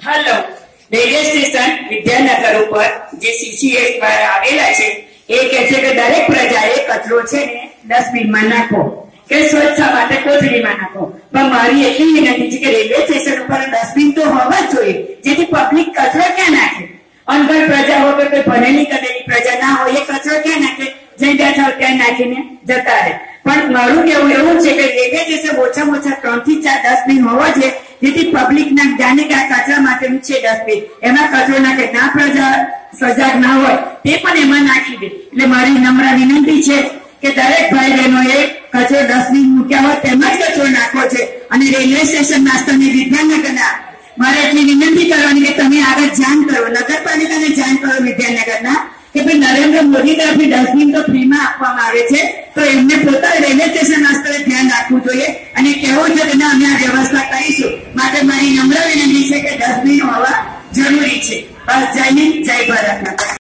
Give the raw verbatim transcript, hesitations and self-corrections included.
Hello railway station Vidyanagar पर जे CCS द्वारा आवेला छे ए कहे छे के दरेक प्रजाए कचरो छे ने डस्टबिन में नाखो के स्वच्छता माटे कोथळीमां नाखो पण मारी એટલી વિનંતી છે કે રેલવે સ્ટેશન ઉપર ડસ્ટબિન તો હોવા જ જોઈએ જેથી પબ્લિક કચરો ક્યાં નાખે અનગઢ પ્રજા હોય કે ભણેલી કરેલી પ્રજા ના હોય એ કચરો ક્યાં નાખે જ્યાં ત્યાં થાવ ત્યાં નાખીને જતા રહે પણ મારું કેવું એવું છે કે રેલવે સ્ટેશન ઓછામાં ઓછા ત્રણ થી ચાર ડસ્ટબિન હોવા જોઈએ જેથી પબ્લિક ના જાણે કે આ કચરા માટેનું છે ડસ્ટબિન એમાં કચરો નાખે ના પ્રજા સજાગ ના હોય તે પણ એમાં નાખી દે એટલે મારી નમ્ર વિનંતી છે કે દરેક ભાઈ બહેનોએ કચરો ડસ્ટબિન મૂક્યા હોય તેમાં જ કચરો નાખવો છે અને રેલવે સ્ટેશન નાસ્તાની વિદ્યાનગરના મારે એટલી વિનંતી કરવાની કે તમે આગળ જાણ કરો નગરપાલિકાને જાણ કરો વિદ્યાનગરના કે ભાઈ નરેન્દ્ર મોદી તરફથી ડસ્ટબિન તો ફ્રીમાં આપવામાં આવે છે તો એમને પોતા રેલવે સ્ટેશન નાસ્તાને ધ્યાન રાખવું જોઈએ અને કહેવું છે કે ના અમે આ વ્યવસ્થા કરીશું માટે મારી નમ્ર વિનંતી છે કે ડસ્ટબિન હોવા જરૂરી છે બસ જય હિન્દ જય ભારત.